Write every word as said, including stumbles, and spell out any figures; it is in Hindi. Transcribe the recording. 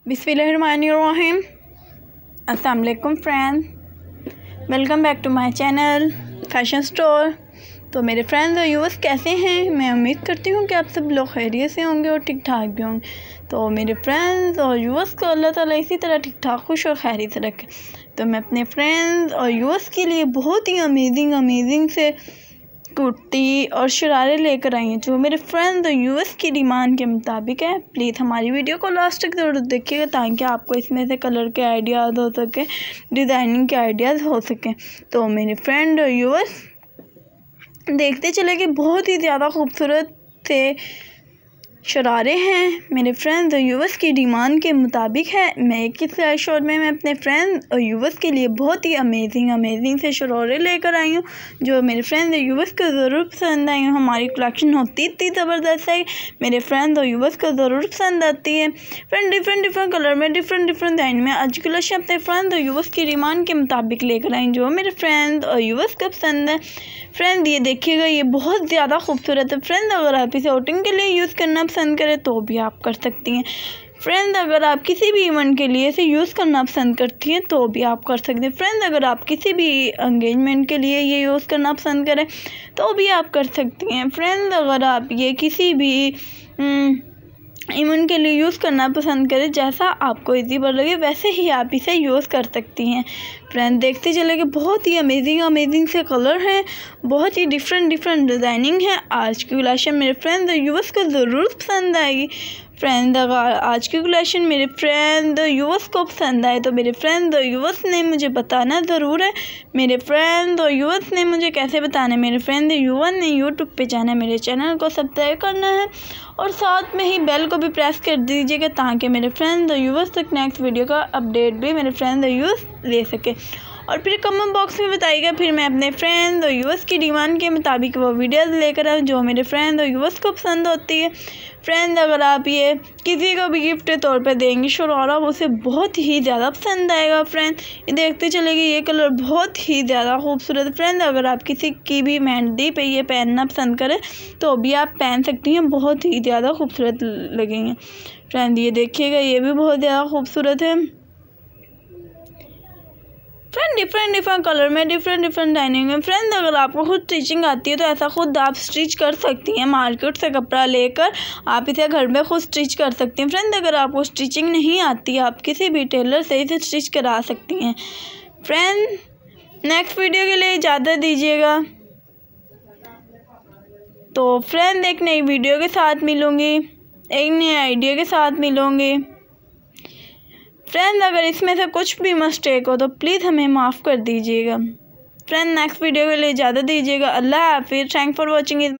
बिस्मिल्लाहिर्रहमानिर्रहीम। अस्सलाम वालेकुम friend, welcome back to my channel fashion store. तो मेरे फ्रेंड्स और व्यूअर्स कैसे हैं? मैं उम्मीद करती हूँ कि आप सब लोग खैरियत से होंगे और ठीक ठाक भी होंगे। तो मेरे फ्रेंड्स और व्यूअर्स को अल्लाह ताला इसी तरह ठीक ठाक खुश और खैरियत से रखे। तो मैं अपने फ्रेंड्स और व्यूअर्स के लिए बहुत ही अमेजिंग अमेजिंग से कुर्ती और शरारे लेकर आई हैं जो मेरे फ्रेंड्स और व्यूअर्स की डिमांड के मुताबिक है। प्लीज़ हमारी वीडियो को लास्ट तक ज़रूर देखिएगा ताकि आपको इसमें से कलर के आइडियाज़ हो सके, डिज़ाइनिंग के आइडियाज़ हो सकें। तो मेरे फ्रेंड और व्यूअर्स देखते चले कि बहुत ही ज़्यादा खूबसूरत से शरारे हैं मेरे फ्रेंड्स और व्यूअर्स की डिमांड के मुताबिक है। मैं एक इस शॉट में मैं अपने फ्रेंड्स और व्यूअर्स के लिए बहुत ही अमेजिंग अमेजिंग से शरारे लेकर आई हूँ जो मेरे फ्रेंड्स और व्यूअर्स को ज़रूर पसंद आई हूँ। हमारी कलेक्शन होती इतनी ज़बरदस्त है, मेरे फ्रेंड्स और व्यूअर्स को ज़रूर पसंद आती है। फ्रेंड डिफरेंट डिफरेंट कलर में, डिफरेंट डिफरेंट डिज़ाइन में आज कलेक्शन अपने फ्रेंड्स और व्यूअर्स की डिमांड के मुताबिक लेकर आई जो मेरे फ्रेंड्स और व्यूअर्स को पसंद है। फ्रेंड ये देखिएगा, ये बहुत ज़्यादा खूबसूरत है। फ्रेंड अगर आप इसे आउटिंग के लिए यूज़ करना पसंद करें तो भी आप कर सकती हैं। फ्रेंड अगर आप किसी भी इवेंट के लिए इसे यूज़ करना पसंद करती हैं तो भी आप कर सकते हैं। फ्रेंड अगर आप किसी भी एंगेजमेंट के लिए ये यूज़ करना पसंद करें तो भी आप कर सकती हैं। फ्रेंड अगर आप ये किसी भी इवेंट के लिए यूज़ करना पसंद करें, जैसा आपको इजी पर लगे वैसे ही आप इसे यूज़ कर सकती हैं। फ्रेंड देखते चले कि बहुत ही अमेजिंग अमेजिंग से कलर हैं, बहुत ही डिफरेंट डिफरेंट डिज़ाइनिंग है। आज की कलेक्शन मेरे फ्रेंड्स और व्यूअर्स को ज़रूर पसंद आएगी। फ्रेंड अगर आज की कलेक्शन मेरे फ्रेंड और व्यूअर्स को पसंद आए तो मेरे फ्रेंड और व्यूअर्स ने मुझे बताना ज़रूर है। मेरे फ्रेंड और व्यूअर्स ने मुझे कैसे बताना है? मेरे फ्रेंड और व्यूअर ने यूट्यूब पे जाना है, मेरे चैनल को सब्सक्राइब करना है और साथ में ही बेल को भी प्रेस कर दीजिएगा ताकि मेरे फ्रेंड्स और व्यूअर्स तक नेक्स्ट वीडियो का अपडेट भी मेरे फ्रेंड्स और व्यूअर्स ले सके। और फिर कमेंट बॉक्स में बताइएगा, फिर मैं अपने फ्रेंड्स और व्यूअर्स की डिमांड के मुताबिक वो वीडियोस लेकर आऊँ जो मेरे फ्रेंड्स और व्यूअर्स को पसंद होती है। फ्रेंड्स अगर आप ये किसी को भी गिफ्ट के तौर पे देंगे शरारा, उसे बहुत ही ज़्यादा पसंद आएगा। फ्रेंड ये देखते चलेगी, ये कलर बहुत ही ज़्यादा खूबसूरत है। फ्रेंड अगर आप किसी की भी मेहंदी पे ये पहनना पसंद करें तो भी आप पहन सकती हैं, बहुत ही ज़्यादा खूबसूरत लगेंगे। फ्रेंड ये देखिएगा, ये भी बहुत ज़्यादा खूबसूरत है। फ्रेंड डिफरेंट डिफरेंट कलर में, डिफरेंट डिफरेंट डाइनिंग में। फ्रेंड अगर आपको खुद स्टिचिंग आती है तो ऐसा खुद आप स्टिच कर सकती हैं। मार्केट से कपड़ा लेकर आप इसे घर में खुद स्टिच कर सकती हैं। फ्रेंड अगर आपको स्टिचिंग नहीं आती, आप किसी भी टेलर से इसे स्टिच करा सकती हैं। फ्रेंड नेक्स्ट वीडियो के लिए इजाज़त दीजिएगा। तो फ्रेंड एक नई वीडियो के साथ मिलूँगी, एक नए आइडिया के साथ मिलूँगी। फ्रेंड अगर इसमें से कुछ भी मिस्टेक हो तो प्लीज़ हमें माफ़ कर दीजिएगा। फ्रेंड नेक्स्ट वीडियो के लिए इजाज़त दीजिएगा। अल्लाह हाफिज़। Thank for watching.